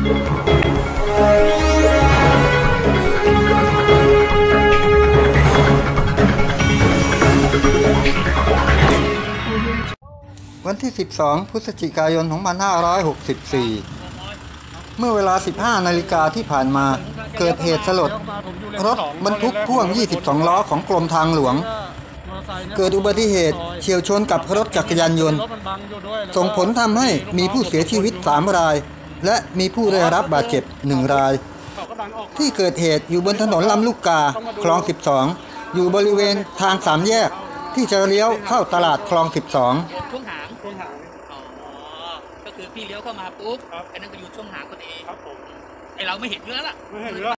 วันที่ 12 พฤศจิกายน 2564 เมื่อเวลา 15 นาฬิกาที่ผ่านมาเกิดเหตุสลดรถบรรทุกพ่วง 22 ล้อของกรมทางหลวงเกิดอุบัติเหตุเฉี่ยวชนกับรถจักรยานยนต์ส่งผลทำให้มีผู้เสียชีวิต 3 รายและมีผู้ได้รับบาดเจ็บ 1 รายที่เกิดเหตุอยู่บนถนนลำลูกกาคลอง 12 อยู่บริเวณทาง3 แยกที่จะเลี้ยวเข้าตลาดคลอง 12 ช่วงหางอ๋อก็คือพี่เลี้ยวเข้ามาปุ๊บไอ้นั่นก็อยู่ช่วงหางพอดีครับผมไอ้เราไม่เห็นเนื้อละไม่เห็นเนื้อ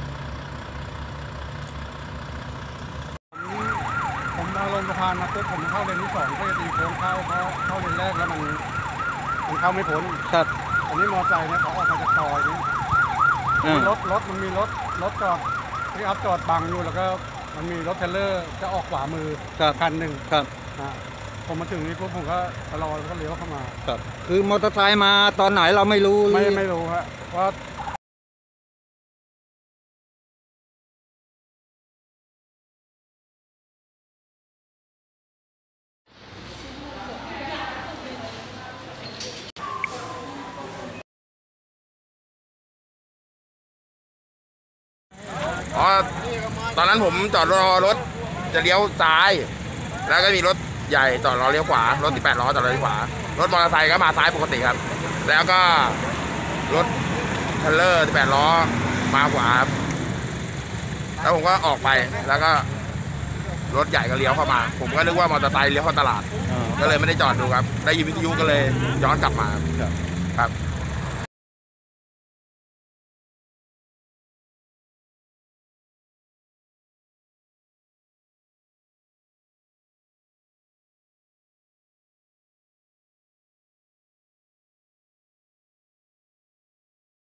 ผมมาลงสะพานมาปุ๊บผมเข้าเลนที่2ก็จะตีโค้งเข้าเลนแรกแล้วมันเข้าไม่พ้นครับอันนี้มอเตอร์ไซค์เนี่ยเขาออกมาจากซอยนี้มันมีรถจอดที่อัพจอดบังอยู่แล้วก็มันมีรถเทรลเลอร์จะออกขวามือคันหนึ่งครับผมมาถึงนี้ปุ๊บผมก็ชะลอแล้วก็เลี้ยวเข้ามาครับคือมอเตอร์ไซค์มาตอนไหนเราไม่รู้ไม่รู้ฮะว่าตอนนั้นผมจอดรอรถจะเลี้ยวซ้ายแล้วก็มีรถใหญ่จอดรอเลี้ยวขวารถ18 ล้อจอดรอเลี้ยวขวารถมอเตอร์ไซค์ก็มาซ้ายปกติครับแล้วก็รถเทรลเลอร์18 ล้อมาขวาแล้วผมก็ออกไปแล้วก็รถใหญ่ก็เลี้ยวเข้ามาผมก็นึกว่ามอเตอร์ไซค์เลี้ยวเข้าตลาดก็เลยไม่ได้จอดดูครับได้ยินวิทยุก็เลยย้อนกลับมาครับ